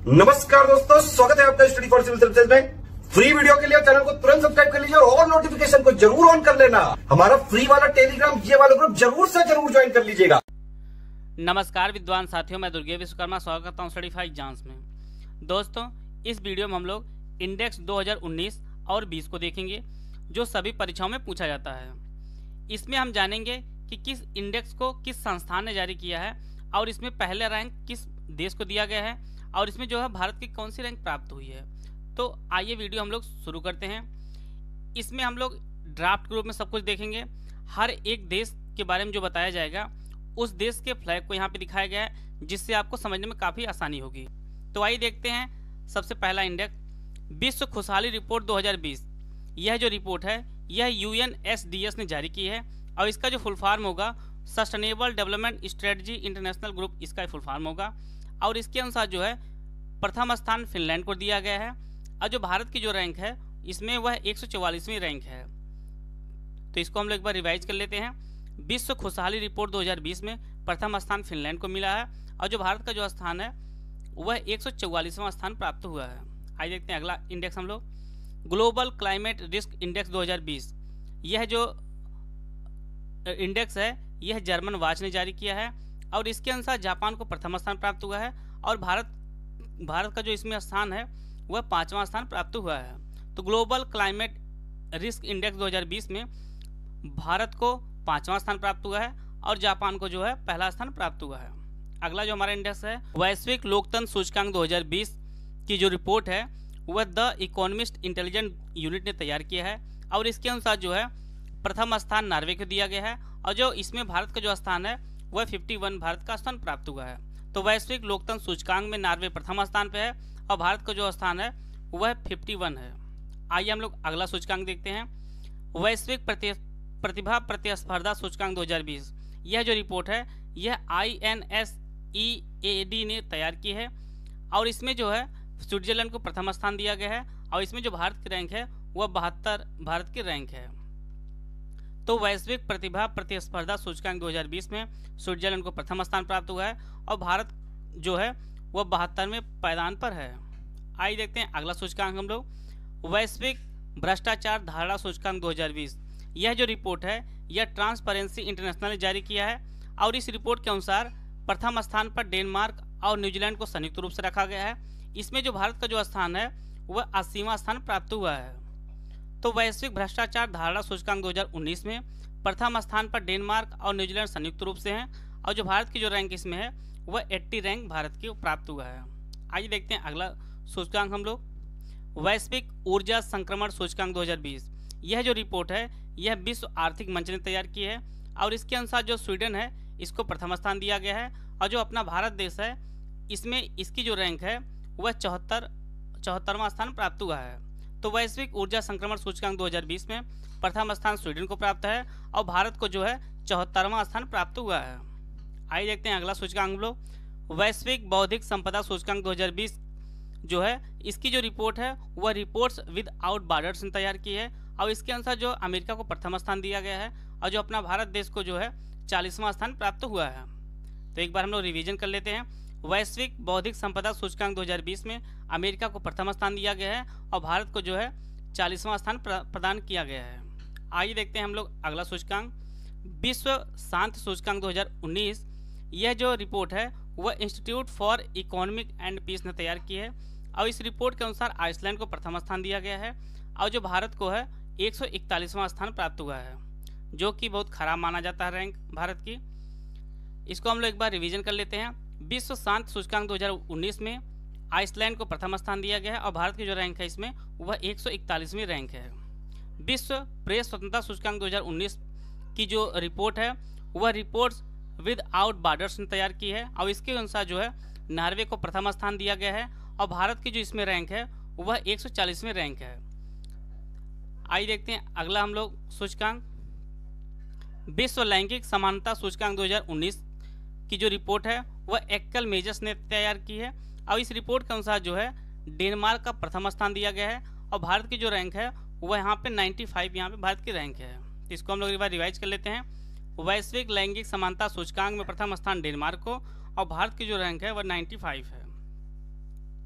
नमस्कार दोस्तों, स्वागत है आपका स्टडी फॉर सिविल सर्विसेज में। फ्री वीडियो के लिए चैनल को तुरंत सब्सक्राइब कर लीजिए और नोटिफिकेशन को जरूर ऑन कर लेना। हमारा फ्री वाला टेलीग्राम ये वाला ग्रुप जरूर से जरूर ज्वाइन कर लीजिएगा। नमस्कार विद्वान साथियों, मैं दुर्गे विश्वकर्मा स्वागत करता हूँ स्टडी फॉर एग्जाम्स में। दोस्तों, इस वीडियो में हम लोग इंडेक्स 2019 और 20 को देखेंगे जो सभी परीक्षाओं में पूछा जाता है। इसमें हम जानेंगे कि किस इंडेक्स को किस संस्थान ने जारी किया है और इसमें पहले रैंक किस देश को दिया गया है और इसमें जो है भारत की कौन सी रैंक प्राप्त हुई है। तो आइए वीडियो हम लोग शुरू करते हैं। इसमें हम लोग ड्राफ्ट के रूप में सब कुछ देखेंगे। हर एक देश के बारे में जो बताया जाएगा उस देश के फ्लैग को यहाँ पे दिखाया गया है, जिससे आपको समझने में काफ़ी आसानी होगी। तो आइए देखते हैं सबसे पहला इंडेक्स विश्व खुशहाली रिपोर्ट 2020। यह जो रिपोर्ट है यह UNSDS ने जारी की है और इसका जो फुल फॉर्म होगा sustainable development strategy international group, इसका फुल फॉर्म होगा। और इसके अनुसार जो है प्रथम स्थान फिनलैंड को दिया गया है और जो भारत की जो रैंक है इसमें वह 144वीं रैंक है। तो इसको हम लोग एक बार रिवाइज कर लेते हैं। विश्व खुशहाली रिपोर्ट 2020 में प्रथम स्थान फिनलैंड को मिला है और जो भारत का जो स्थान है वह 144वां स्थान प्राप्त हुआ है। आइए देखते हैं अगला इंडेक्स हम लोग ग्लोबल क्लाइमेट रिस्क इंडेक्स 2020। यह जो इंडेक्स है यह जर्मन वॉच ने जारी किया है और इसके अनुसार जापान को प्रथम स्थान प्राप्त हुआ है और भारत का जो इसमें स्थान है वह 5वां स्थान प्राप्त हुआ है। तो ग्लोबल क्लाइमेट रिस्क इंडेक्स 2020 में भारत को 5वां स्थान प्राप्त हुआ है और जापान को जो है पहला स्थान प्राप्त हुआ है। अगला जो हमारा इंडेक्स है वैश्विक लोकतंत्र सूचकांक 2020 की जो रिपोर्ट है वह द इकोनॉमिस्ट इंटेलिजेंट यूनिट ने तैयार किया है और इसके अनुसार जो है प्रथम स्थान नॉर्वे को दिया गया है और जो इसमें भारत का जो स्थान है वह 51 भारत का स्थान प्राप्त हुआ है। तो वैश्विक लोकतंत्र सूचकांक में नॉर्वे प्रथम स्थान पे है और भारत का जो स्थान है वह 51 है। आइए हम लोग अगला सूचकांक देखते हैं वैश्विक प्रतिभा प्रतिस्पर्धा सूचकांक 2020। यह जो रिपोर्ट है यह INSEAD ने तैयार की है और इसमें जो है स्विट्जरलैंड को प्रथम स्थान दिया गया है और इसमें जो भारत की रैंक है वह 72 भारत की रैंक है। तो वैश्विक प्रतिभा प्रतिस्पर्धा सूचकांक 2020 में स्विट्जरलैंड को प्रथम स्थान प्राप्त हुआ है और भारत जो है वह 72वें पायदान पर है। आइए देखते हैं अगला सूचकांक हम लोग वैश्विक भ्रष्टाचार धारणा सूचकांक 2020। यह जो रिपोर्ट है यह ट्रांसपेरेंसी इंटरनेशनल ने जारी किया है और इस रिपोर्ट के अनुसार प्रथम स्थान पर डेनमार्क और न्यूजीलैंड को संयुक्त रूप से रखा गया है। इसमें जो भारत का जो स्थान है वह 80वां स्थान प्राप्त हुआ है। तो वैश्विक भ्रष्टाचार धारणा सूचकांक 2019 में प्रथम स्थान पर डेनमार्क और न्यूजीलैंड संयुक्त रूप से हैं और जो भारत की जो रैंक इसमें है वह 80 रैंक भारत की प्राप्त हुआ है। आइए देखते हैं अगला सूचकांक हम लोग वैश्विक ऊर्जा संक्रमण सूचकांक 2020। यह जो रिपोर्ट है यह विश्व आर्थिक मंच ने तैयार की है और इसके अनुसार जो स्वीडन है इसको प्रथम स्थान दिया गया है और जो अपना भारत देश है इसमें इसकी जो रैंक है वह 74वां स्थान प्राप्त हुआ है। तो वैश्विक ऊर्जा संक्रमण सूचकांक 2020 में प्रथम स्थान स्वीडन को प्राप्त है और भारत को जो है 74वां स्थान प्राप्त हुआ है। आइए देखते हैं अगला सूचकांक हम लोग वैश्विक बौद्धिक संपदा सूचकांक 2020 जो है इसकी जो रिपोर्ट है वह रिपोर्ट्स विदाउट बॉर्डर्स ने तैयार की है और इसके अनुसार जो अमेरिका को प्रथम स्थान दिया गया है और जो अपना भारत देश को जो है 40वां स्थान प्राप्त हुआ है। तो एक बार हम लोग रिवीजन कर लेते हैं। वैश्विक बौद्धिक संपदा सूचकांक 2020 में अमेरिका को प्रथम स्थान दिया गया है और भारत को जो है 40वां स्थान प्रदान किया गया है। आइए देखते हैं हम लोग अगला सूचकांक विश्व शांति सूचकांक 2019। यह जो रिपोर्ट है वह institute for economic and peace ने तैयार की है और इस रिपोर्ट के अनुसार आइसलैंड को प्रथम स्थान दिया गया है और जो भारत को है 141वां स्थान प्राप्त हुआ है, जो कि बहुत खराब माना जाता है रैंक भारत की। इसको हम लोग एक बार रिवीजन कर लेते हैं। विश्व शांति सूचकांक 2019 में आइसलैंड को प्रथम स्थान दिया गया है और भारत की जो रैंक है इसमें वह 141वीं रैंक है। विश्व प्रेस स्वतंत्रता सूचकांक 2019 की जो रिपोर्ट है वह रिपोर्ट्स विदाउट बॉर्डर्स ने तैयार की है और इसके अनुसार जो है नॉर्वे को प्रथम स्थान दिया गया है और भारत की जो इसमें रैंक है वह 140वीं रैंक है। आइए देखते हैं अगला हम लोग सूचकांक विश्व लैंगिक समानता सूचकांक 2019 की जो रिपोर्ट है वह एक्कल मेजर्स ने तैयार की है और इस रिपोर्ट के अनुसार जो है डेनमार्क का प्रथम स्थान दिया गया है और भारत की जो रैंक है वह यहाँ पे 95 यहाँ पे भारत की रैंक है। तो इसको हम लोग एक बार रिवाइज कर लेते हैं। वैश्विक लैंगिक समानता सूचकांक में प्रथम स्थान डेनमार्क को और भारत की जो रैंक है वह 95 है।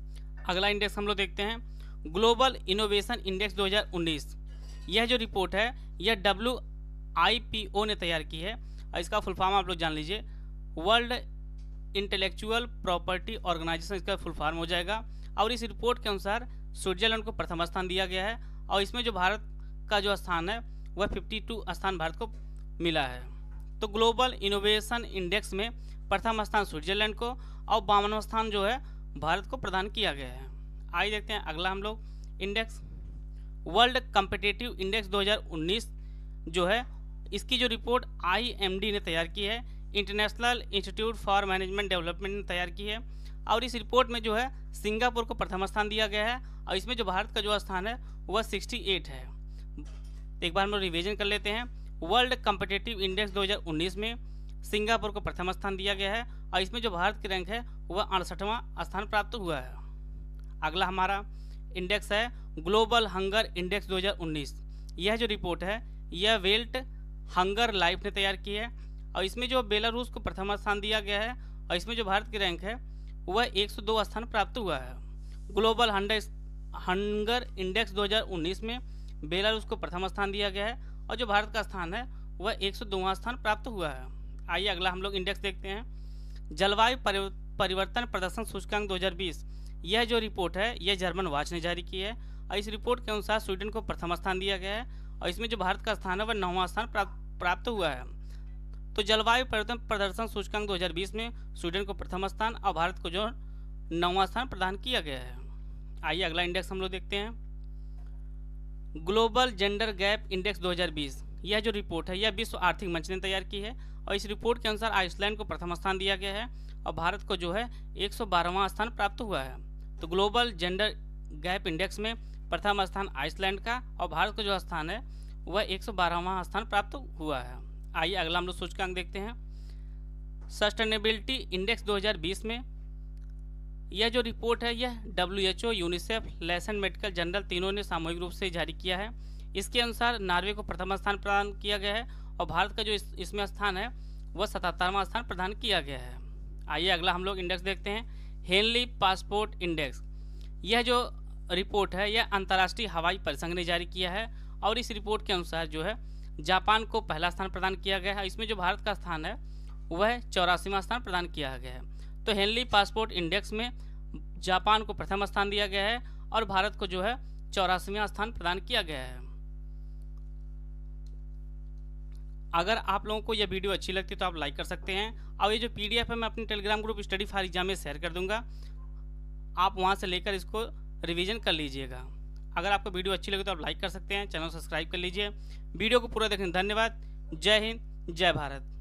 अगला इंडेक्स हम लोग देखते हैं ग्लोबल इनोवेशन इंडेक्स 2019। यह जो रिपोर्ट है यह WIPO ने तैयार की है और इसका फुल फॉर्म आप लोग जान लीजिए, वर्ल्ड इंटेलेक्चुअल प्रॉपर्टी ऑर्गेनाइजेशन इसका फुल फॉर्म हो जाएगा। और इस रिपोर्ट के अनुसार स्विट्जरलैंड को प्रथम स्थान दिया गया है और इसमें जो भारत का जो स्थान है वह 52 स्थान भारत को मिला है। तो ग्लोबल इनोवेशन इंडेक्स में प्रथम स्थान स्विट्जरलैंड को और 52वां स्थान जो है भारत को प्रदान किया गया है। आइए देखते हैं अगला हम लोग इंडेक्स वर्ल्ड कॉम्पिटिटिव इंडेक्स 2019 जो है, इसकी जो रिपोर्ट IMD ने तैयार की है, international institute for management development ने तैयार की है। और इस रिपोर्ट में जो है सिंगापुर को प्रथम स्थान दिया गया है और इसमें जो भारत का जो स्थान है वह 68 है। एक बार हम लोग रिवीजन कर लेते हैं। वर्ल्ड कॉम्पिटिटिव इंडेक्स 2019 में सिंगापुर को प्रथम स्थान दिया गया है और इसमें जो भारत की रैंक है वह 68वां स्थान प्राप्त हुआ है। अगला हमारा इंडेक्स है ग्लोबल हंगर इंडेक्स 2019। यह जो रिपोर्ट है यह वेल्ट हंगर लाइफ ने तैयार की है और इसमें जो बेलारूस को प्रथम स्थान दिया गया है और इसमें जो भारत की रैंक है वह 102 स्थान प्राप्त हुआ है। ग्लोबल हंगर इंडेक्स 2019 में बेलारूस को प्रथम स्थान दिया गया है और जो भारत का स्थान है वह 102वां स्थान प्राप्त हुआ है। आइए अगला हम लोग इंडेक्स देखते हैं जलवायु परिवर्तन प्रदर्शन सूचकांक 2020। यह जो रिपोर्ट है यह जर्मन वॉच ने जारी की है और इस रिपोर्ट के अनुसार स्वीडन को प्रथम स्थान दिया गया है और इसमें जो भारत का स्थान है वह 9वां स्थान प्राप्त हुआ है। तो जलवायु परिवर्तन प्रदर्शन सूचकांक 2020 में स्वीडन को प्रथम स्थान और भारत को जो 9वां स्थान प्रदान किया गया है। आइए अगला इंडेक्स हम लोग देखते हैं ग्लोबल जेंडर गैप इंडेक्स 2020। यह जो रिपोर्ट है यह विश्व आर्थिक मंच ने तैयार की है और इस रिपोर्ट के अनुसार आइसलैंड को प्रथम स्थान दिया गया है और भारत को जो है 112वां स्थान प्राप्त हुआ है। तो ग्लोबल जेंडर गैप इंडेक्स में प्रथम स्थान आइसलैंड का और भारत का जो स्थान है वह 112वां स्थान प्राप्त हुआ है। आइए अगला हम लोग सूचकांक देखते हैं सस्टेनेबिलिटी इंडेक्स 2020 में। यह जो रिपोर्ट है यह WHO, UNICEF, Lancet medical journal तीनों ने सामूहिक रूप से जारी किया है। इसके अनुसार नॉर्वे को प्रथम स्थान प्रदान किया गया है और भारत का जो इसमें स्थान है वह 77वां स्थान प्रदान किया गया है। आइए अगला हम लोग इंडेक्स देखते हैं हेनली पासपोर्ट इंडेक्स। यह जो रिपोर्ट है यह अंतर्राष्ट्रीय हवाई परिसंघ ने जारी किया है और इस रिपोर्ट के अनुसार जो है जापान को पहला स्थान प्रदान किया गया है। इसमें जो भारत का स्थान है वह 84वां स्थान प्रदान किया गया है। तो हेनली पासपोर्ट इंडेक्स में जापान को प्रथम स्थान दिया गया है और भारत को जो है 84वां स्थान प्रदान किया गया है। अगर आप लोगों को यह वीडियो अच्छी लगती है तो आप लाइक कर सकते हैं और ये जो PDF है मैं अपने Telegram group study for exam में शेयर कर दूंगा, आप वहां से लेकर इसको रिवीजन कर लीजिएगा। अगर आपको वीडियो अच्छी लगे तो आप लाइक कर सकते हैं, चैनल सब्सक्राइब कर लीजिए। वीडियो को पूरा देखने धन्यवाद। जय हिंद, जय भारत।